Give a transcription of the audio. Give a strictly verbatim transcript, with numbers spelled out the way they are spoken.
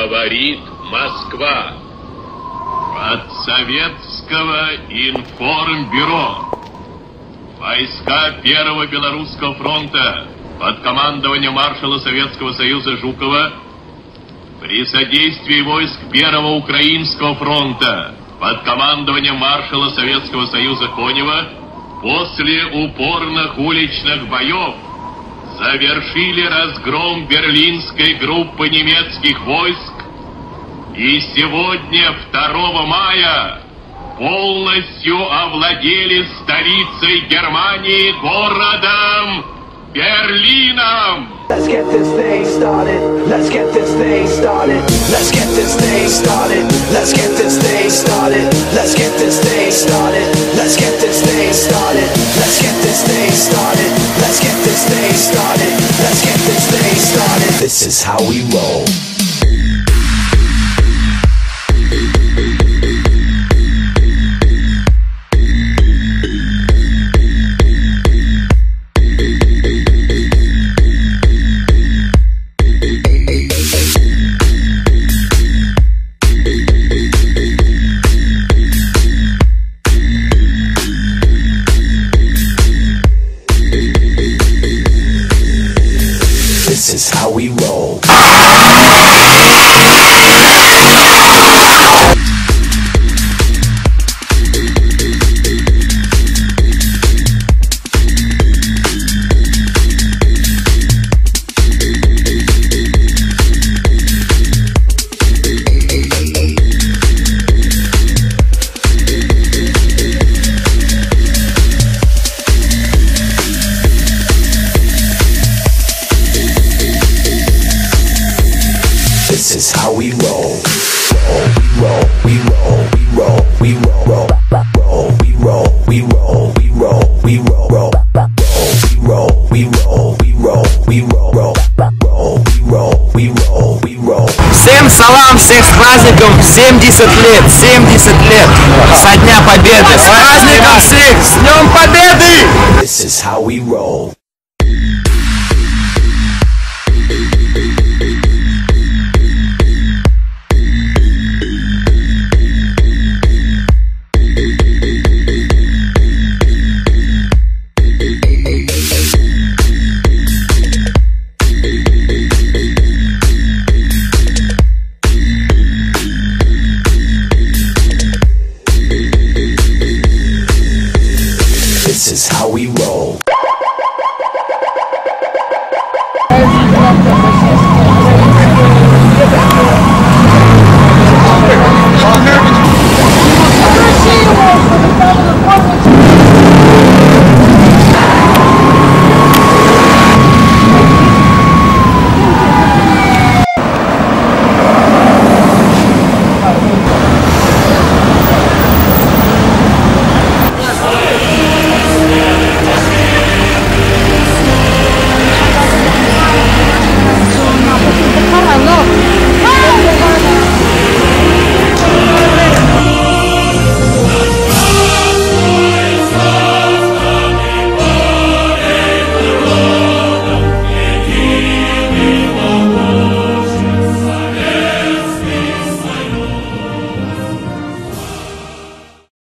Говорит Москва. От Советского информбюро. Войска Первого Белорусского фронта под командованием маршала Советского Союза Жукова при содействии войск Первого Украинского фронта под командованием маршала Советского Союза Конева после упорных уличных боев завершили разгром берлинской группы немецких войск и сегодня, второго мая, полностью овладели столицей Германии, городом Берлином. Let's get this thing started. Let's get this thing started. Let's get this thing started. Let's get this thing started. Let's get this thing started. Let's get this thing started. Let's get this thing started. Let's get this thing started. Let's get this thing started. This is how we roll. This is how we roll. This is how we roll. Roll, we roll, we roll, we roll, we roll, we roll, we roll, we roll, we roll, we roll, we roll, we roll, we roll, we roll, we roll, we roll, we roll. Всем салам, всех с праздником, семьдесят лет, семьдесят лет со Дня Победы. С праздником всех, с Днем Победы! This is how we roll. This is how we roll.